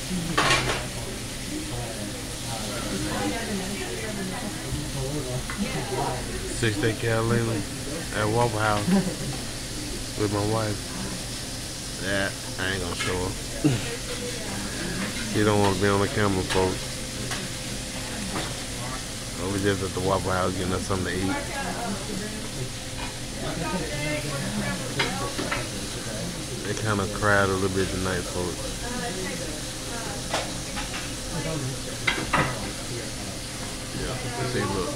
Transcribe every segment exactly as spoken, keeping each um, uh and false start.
Six-day Catalina at Waffle House with my wife. That I ain't gonna show her. She don't want to be on the camera, folks. Oh, we just at the Waffle House getting us something to eat. They kind of cried a little bit tonight, folks. Yeah, see, look.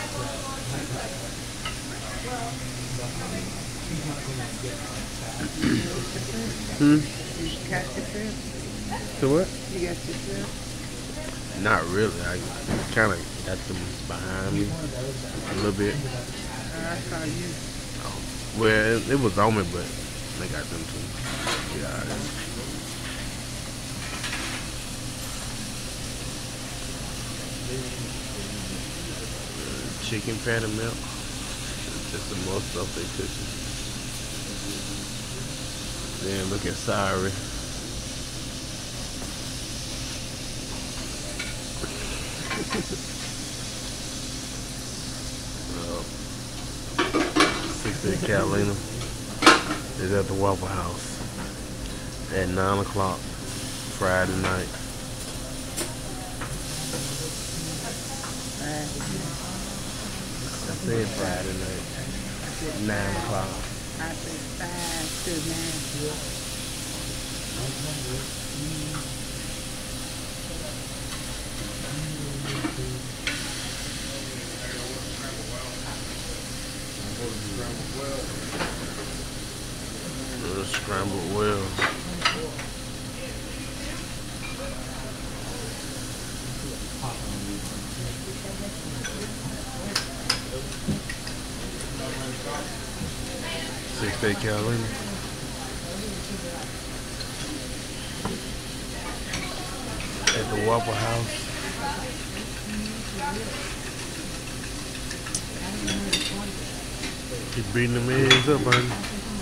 Hmm? You got your trip? To what? You got your trip? Not really. I kind of got them behind me a little bit. Uh, I saw you. Oh, well, it, it was on me, but they got them too. Yeah. Chicken patty milk. Just some more stuff they cooking. Then looking sorry. uh, Six-day Catalina is at the Waffle House at nine o'clock Friday night. I said Friday night. Nine o'clock. I said five to nine. Little scrambled well. Six-day Catalina. At the Waffle House. Keep beating them eggs up, honey.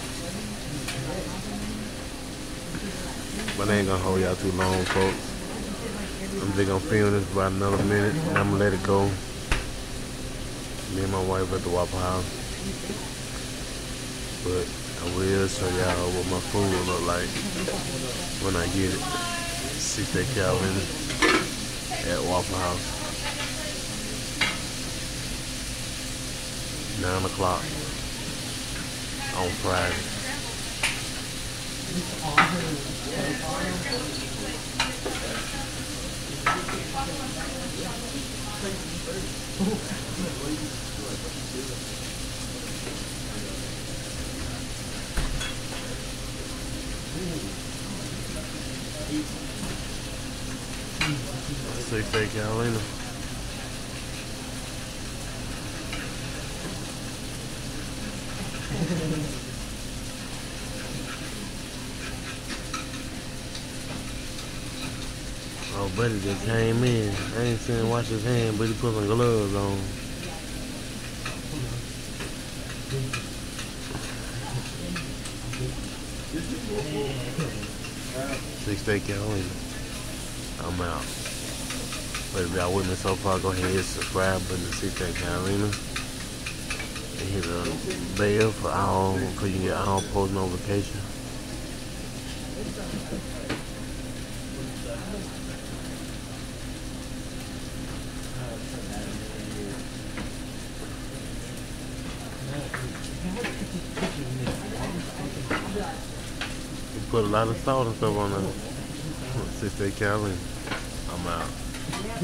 But I ain't gonna hold y'all too long, folks. I'm just gonna film this for about another minute, and I'm gonna let it go. Me and my wife at the Waffle House. But I will show y'all what my food will look like when I get it. Six-day Catalina at Waffle House. Nine o'clock on Friday. Six-day Catalina. Oh, buddy just came in. I ain't seen him wash his hand, but he put some gloves on. Six-day Catalina. I'm out. But if y'all with me so far, go ahead and hit the subscribe button to Six-day Catalina. And hit the bell for all, so you can get all post notifications. We put a lot of salt and stuff on the Six-day Catalina. I'm out.